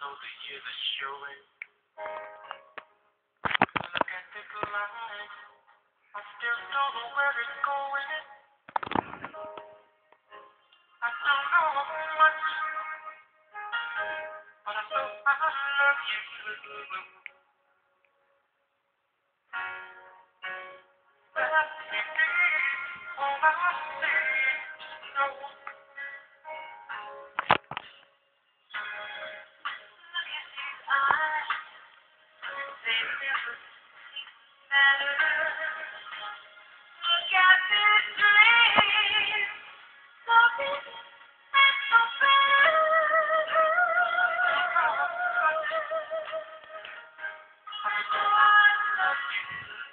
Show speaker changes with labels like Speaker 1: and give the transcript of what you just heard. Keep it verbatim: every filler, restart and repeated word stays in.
Speaker 1: know the years are showing. Look at this life. I still don't know where it's going. I don't know much, but I know I love you. But I can't believe all I see. No, look at these eyes. They never matter. Look at this dream. Nothing is so bad. I know I love you.